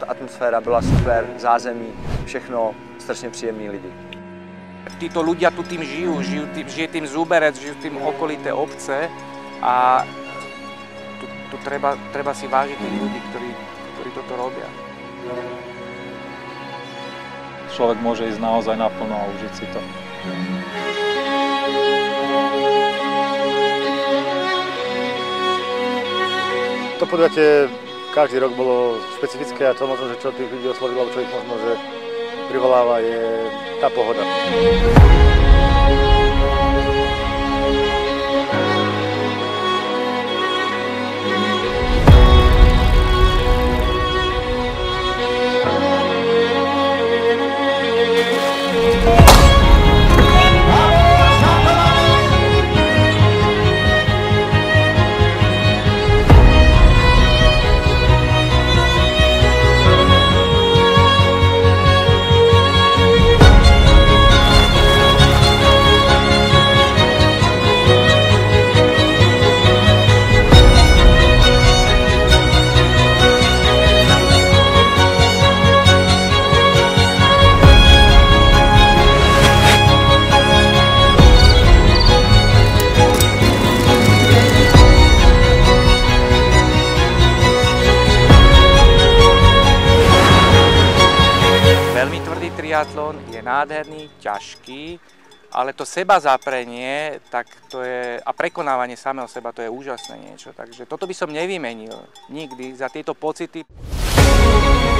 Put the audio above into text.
atmosféra byla super, zázemí, všechno strašně příjemní lidi. Títo ľudia tu tým žije tým Zuberec, žijú tým okolité obce a tu treba si vážiť tých ľudí, ktorí toto robia. Človek môže ísť naozaj naplno a užiť si to. To podujatie každý rok bolo špecifické a to možno, že čo tých ľudí oslovilo, čo ich možno, že privoláva, je tá pohoda. Veľmi tvrdý triatlon, je nádherný, ťažký, ale to seba zaprenie, tak to je, a prekonávanie samého seba, to je úžasné niečo. Takže toto by som nevymenil nikdy za tieto pocity.